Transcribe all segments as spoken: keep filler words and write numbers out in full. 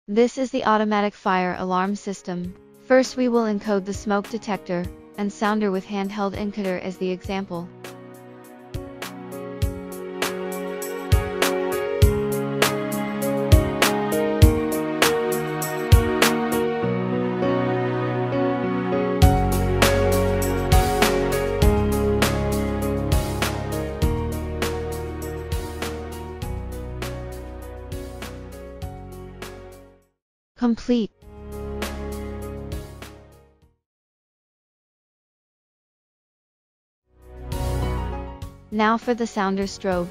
This is the automatic fire alarm system. First we will encode the smoke detector and sounder with handheld encoder as the example. Complete. Now for the sounder strobe.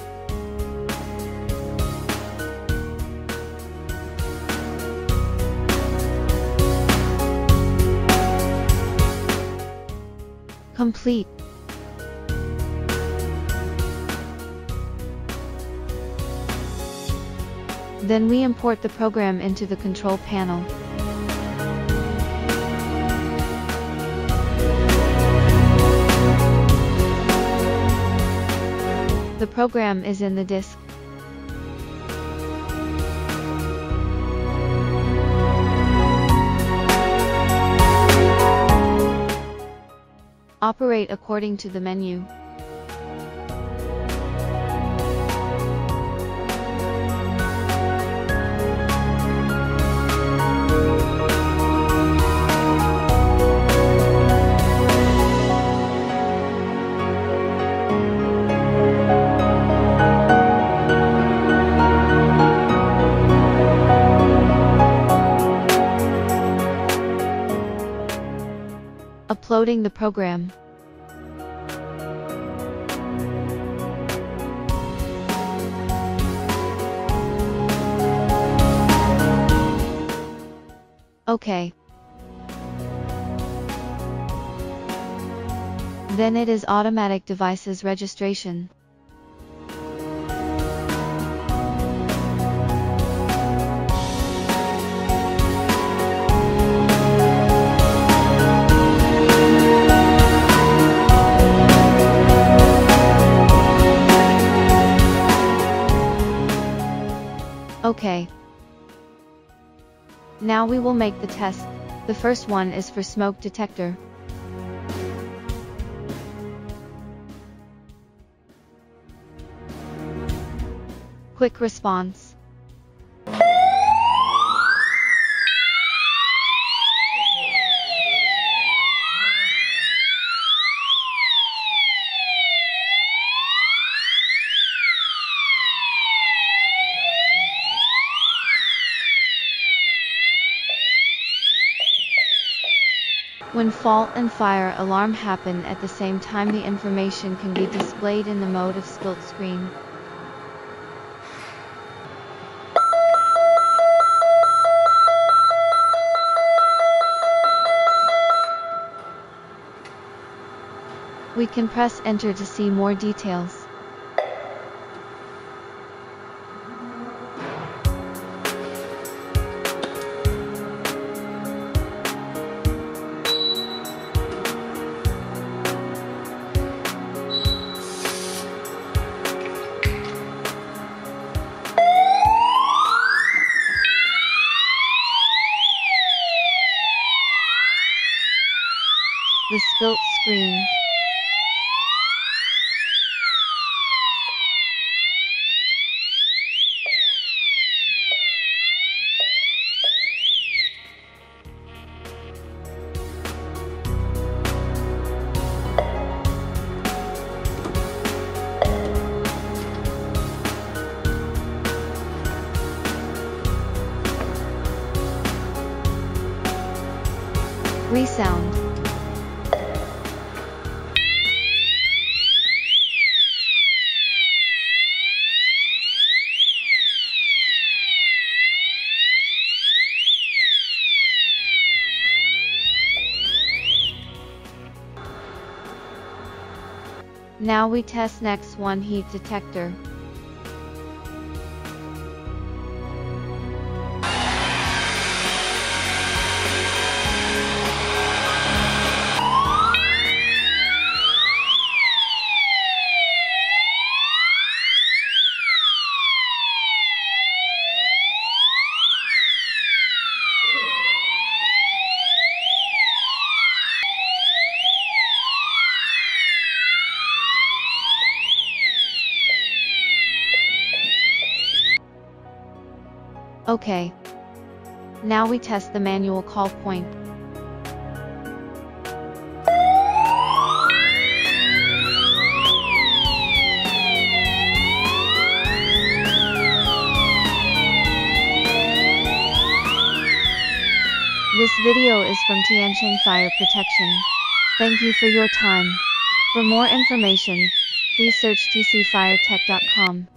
Complete. Then we import the program into the control panel. The program is in the disk. Operate according to the menu. Uploading the program. OK. Then it is automatic devices registration. OK. Now we will make the test. The first one is for smoke detector. Quick response. When fault and fire alarm happen at the same time, the information can be displayed in the mode of split screen. We can press enter to see more details. The spilt screen. Resound. Now we test next one heat detector. OK. Now we test the manual call point. This video is from Tiancheng Fire Protection. Thank you for your time. For more information, please search t c fire tech dot com.